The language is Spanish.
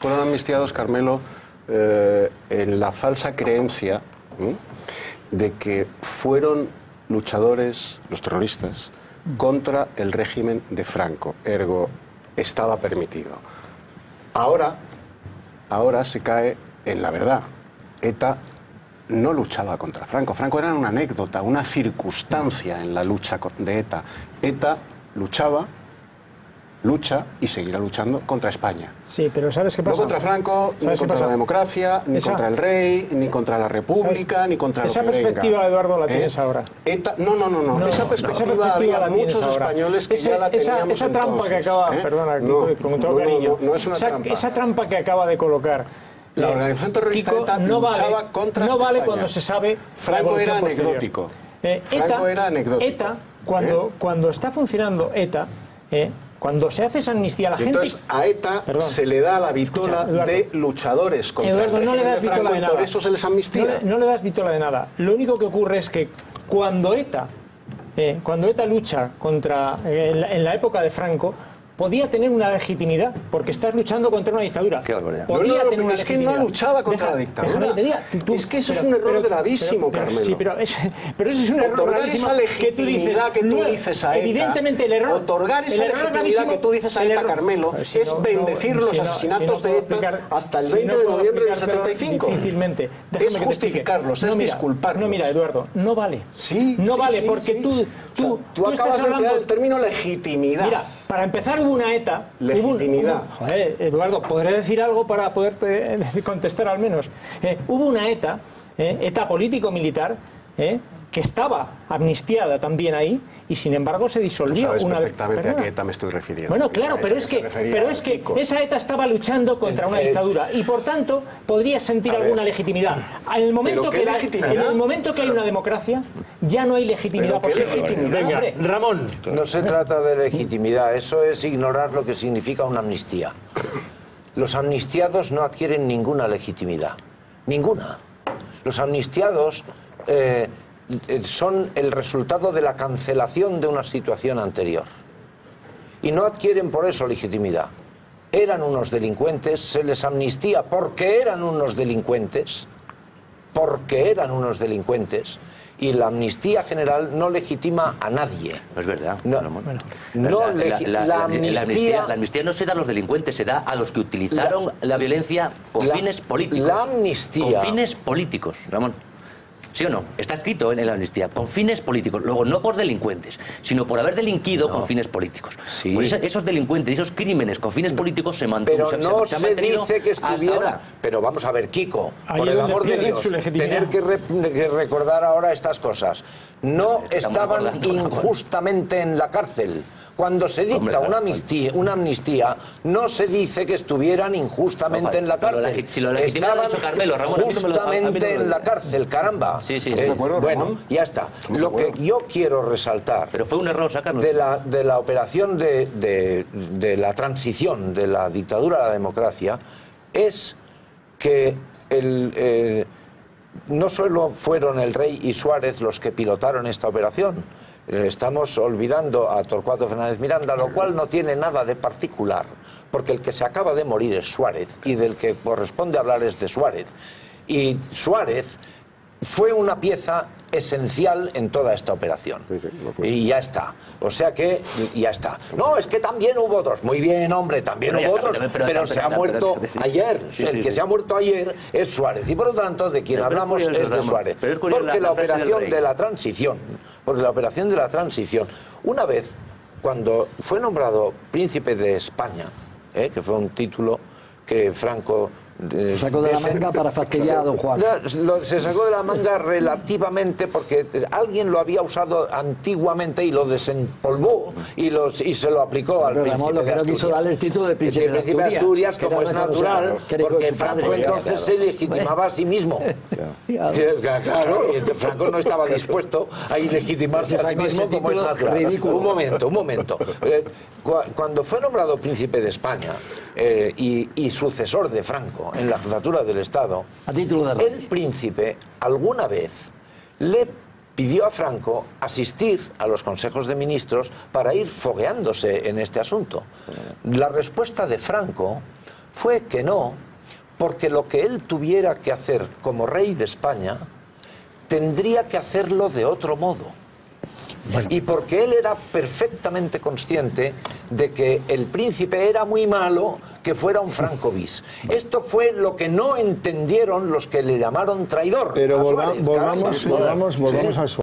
fueron amnistiados, Carmelo, en la falsa creencia de que fueron luchadores, los terroristas, contra el régimen de Franco. Ergo, estaba permitido. Ahora se cae en la verdad. ETA no luchaba contra Franco. Franco era una anécdota, una circunstancia en la lucha de ETA. ETA lucha y seguirá luchando contra España. Sí, pero ¿sabes qué pasa? No contra Franco, ni contra la democracia, ni contra el rey, ni contra la república, ni contra lo que venga. Esa perspectiva, Eduardo, la tienes ahora. No. Esa perspectiva había muchos españoles que ya la teníamos esa trampa que acaba, perdona, con todo cariño, no es una trampa. Esa trampa que acaba de colocar la organización terrorista ETA luchaba contra no vale España. Cuando se sabe. Franco era anecdótico. Franco era anecdótico. ETA, cuando está funcionando ETA, cuando se hace esa amnistía a la gente... Entonces a ETA se le da la vitola de luchadores contra el régimen de Franco y por eso se les amnistía. No le das vitola de nada. Lo único que ocurre es que cuando ETA lucha contra en la época de Franco, podía tener una legitimidad, porque estás luchando contra una dictadura. Qué barbaridad. Es que no luchaba contra la dictadura. Es que eso es un error gravísimo, Carmelo. Sí, pero eso es un error gravísimo. Otorgar esa legitimidad que tú dices a ETA, evidentemente el error... Otorgar esa legitimidad que tú dices a ETA, Carmelo, es bendecir los asesinatos de ETA hasta el 20 de noviembre del 75. Difícilmente. Es justificarlos, es disculparlos. No, mira, Eduardo, no vale. Sí, no vale, porque tú acabas de emplear el término legitimidad. Mira, para empezar hubo una ETA... Legitimidad. Joder, Eduardo, ¿podré decir algo para poder contestar al menos? Hubo una ETA, ETA político-militar, que estaba amnistiada también ahí y sin embargo se disolvió. Tú sabes perfectamente a qué ETA me estoy refiriendo. Bueno, claro, pero es que esa ETA estaba luchando contra una dictadura y por tanto podría sentir alguna legitimidad. En el momento que hay una democracia, ya no hay legitimidad posible. Venga, Ramón. No se trata de legitimidad, eso es ignorar lo que significa una amnistía. Los amnistiados no adquieren ninguna legitimidad. Ninguna. Los amnistiados... son el resultado de la cancelación de una situación anterior y no adquieren por eso legitimidad. Eran unos delincuentes, se les amnistía porque eran unos delincuentes, y la amnistía general no legitima a nadie. No es verdad. La amnistía no se da a los delincuentes, se da a los que utilizaron la violencia con fines políticos. La amnistía... Con fines políticos, Ramón. ¿Sí o no? Está escrito en la amnistía, con fines políticos. Luego, no por delincuentes, sino por haber delinquido con fines políticos. Sí. Pues esos delincuentes, esos crímenes con fines políticos se mantienen. Pero no se dice que estuviera... Pero vamos a ver, Kiko, por el amor de Dios, tener que recordar ahora estas cosas. No estaban injustamente en la cárcel. Cuando se dicta una amnistía, no se dice que estuvieran injustamente en la cárcel. Estaban justamente en la cárcel, caramba. Sí. Bueno, ya está. Lo que yo quiero resaltar... Pero fue un error sacarlo. De la operación de la transición de la dictadura a la democracia es que no solo fueron el rey y Suárez los que pilotaron esta operación. Estamos olvidando a Torcuato Fernández Miranda, lo cual no tiene nada de particular, porque el que se acaba de morir es Suárez, y del que corresponde hablar es de Suárez. Y Suárez fue una pieza esencial en toda esta operación. Y ya está. O sea que ya está. No, es que también hubo otros. Muy bien, hombre, también hubo otros, pero se ha muerto ayer. El que se ha muerto ayer es Suárez. Y por lo tanto, de quien hablamos es de Suárez. Porque la operación de la transición, una vez, cuando fue nombrado príncipe de España, que fue un título que Franco... sacó de la manga para fastidiar a don Juan. Se sacó de la manga relativamente porque alguien lo había usado antiguamente y lo desempolvó y se lo aplicó al príncipe de Asturias. No quiso darle el título de príncipe de Asturias, como es natural, porque Franco entonces se legitimaba a sí mismo. Claro, y Franco no estaba dispuesto a legitimarse a sí mismo como es natural. Un momento. Cuando fue nombrado príncipe de España y sucesor de Franco en la jefatura del Estado, el príncipe alguna vez le pidió a Franco asistir a los consejos de ministros para ir fogueándose en este asunto. La respuesta de Franco fue que no, porque lo que él tuviera que hacer como rey de España, tendría que hacerlo de otro modo. Bueno. Y porque él era perfectamente consciente de que el príncipe era muy malo que fuera un Franco bis. Esto fue lo que no entendieron los que le llamaron traidor. Pero volvamos a Suárez.